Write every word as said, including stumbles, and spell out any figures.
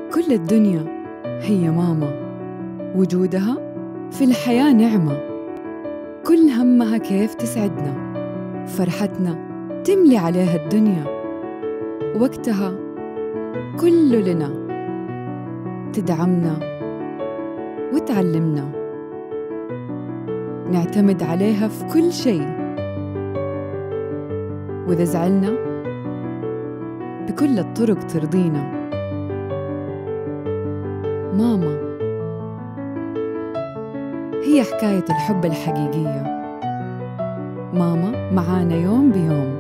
كل الدنيا هي ماما، وجودها في الحياة نعمة. كل همها كيف تسعدنا، فرحتنا تملي عليها الدنيا. وقتها كله لنا، تدعمنا وتعلمنا، نعتمد عليها في كل شيء. وإذا زعلنا بكل الطرق ترضينا. ماما هي حكاية الحب الحقيقية. ماما معانا يوم بيوم.